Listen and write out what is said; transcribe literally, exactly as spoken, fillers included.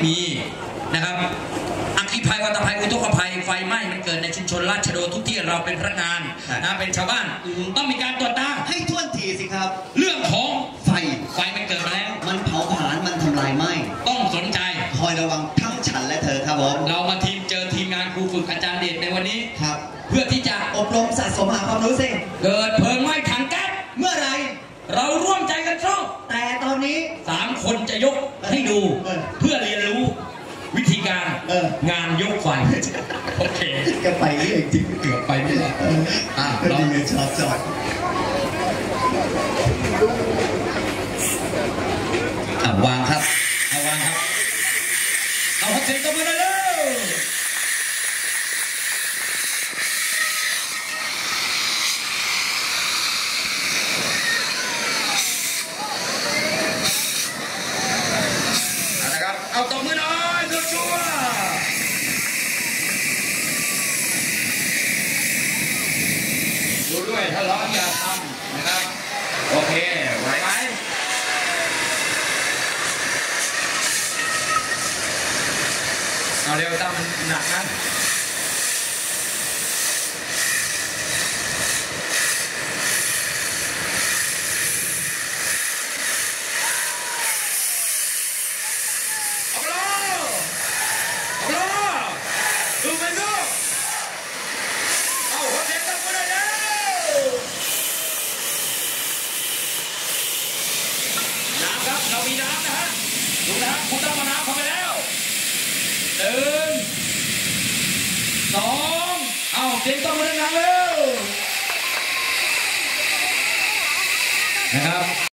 มีนะครับอัคคีภัยวัตภัยอุทกภัยไฟไหม้มันเกิดในชุมชนราชโดทุกที่เราเป็นพนักงานนะเป็นชาวบ้านต้องมีการตรวจตาให้ท่วนทีสิครับเรื่องของไฟไฟมันเกิดมาแล้วมันเผาผลาญมันทำลายไหม้ต้องสนใจคอยระวังทั้งฉันและเธอครับผมเรามาทีมเจอทีมงานครูฝึกอาจารย์เดชในวันนี้ครับเพื่อที่จะอบรมสะสมหาความรู้สิเกิดเพลิงไหม้ถังแก๊สเมื่อไรเราร่วมใจกันซ่อมแต่ตอนนี้สามคนจะยกให้ดูเพื่อเรียนรู้วิธีการงานยกไฟโอเคก็ไปเรื่อยจริงเกือบไปไม่ได้อ่ะเราชอบจอดอ่ะวางครับเอาวางครับเอาเสียงตบมือได้เลยเอาตบมือหน่อยชัวชัวดูด้วยถ้าร้อนอย่าทำนะครับโอเคไหวไหมเอาเร็วตั้มหนักนะดูไปดูเอาหัวเด็กตั้งมาเลยแล้วน้ำครับเรามีน้ำนะฮะดูนะฮะคุณต้องมาน้ำเข้าไปแล้วหนึ่งสองเอาเด็กต้องมาเลยแล้วนะครับ